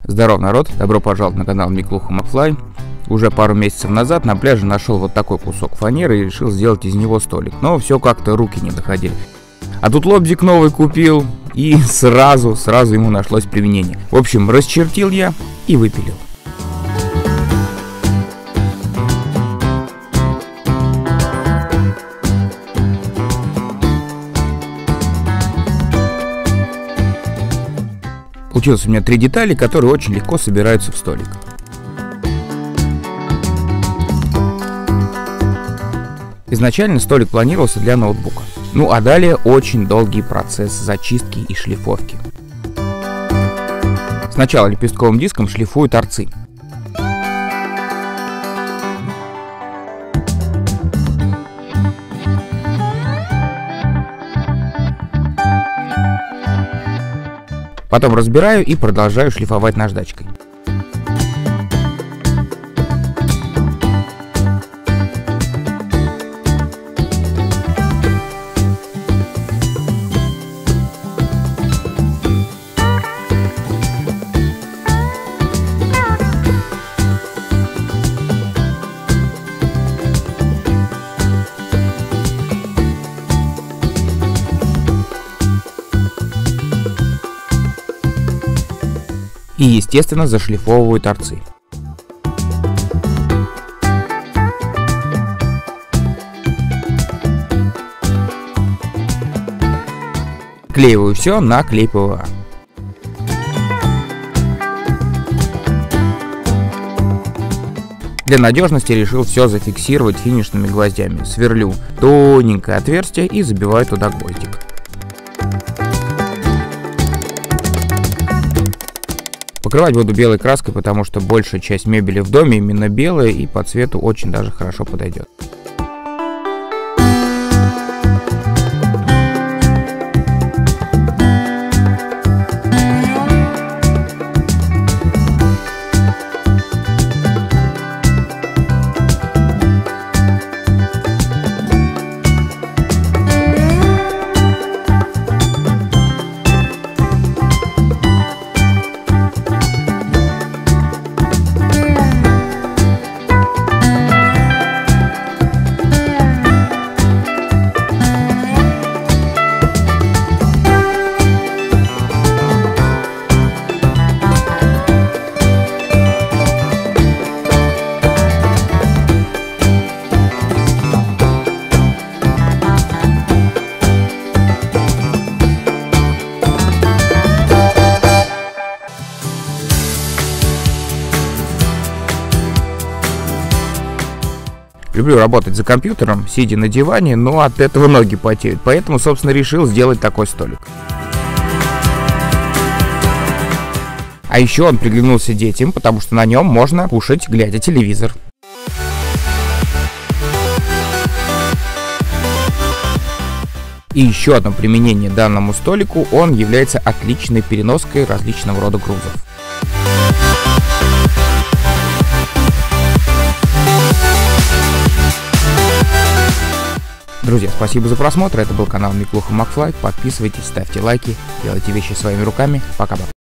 Здоров, народ! Добро пожаловать на канал Миклуха Макфлай. Уже пару месяцев назад на пляже нашел вот такой кусок фанеры и решил сделать из него столик. Но все как-то руки не доходили. А тут лобзик новый купил, и сразу ему нашлось применение. В общем, расчертил я и выпилил. Получилось у меня 3 детали, которые очень легко собираются в столик. Изначально столик планировался для ноутбука. Ну а далее очень долгий процесс зачистки и шлифовки. Сначала лепестковым диском шлифую торцы. Потом разбираю и продолжаю шлифовать наждачкой. И, естественно, зашлифовываю торцы. Клеиваю все на клей ПВА. Для надежности решил все зафиксировать финишными гвоздями. Сверлю тоненькое отверстие и забиваю туда гвоздик. Покрывать буду белой краской, потому что большая часть мебели в доме именно белая и по цвету очень даже хорошо подойдет. Люблю работать за компьютером, сидя на диване, но от этого ноги потеют. Поэтому, собственно, решил сделать такой столик. А еще он приглянулся детям, потому что на нем можно кушать, глядя телевизор. И еще одно применение данному столику: он является отличной переноской различного рода грузов. Друзья, спасибо за просмотр. Это был канал Миклуха Макфлай. Подписывайтесь, ставьте лайки, делайте вещи своими руками. Пока-пока.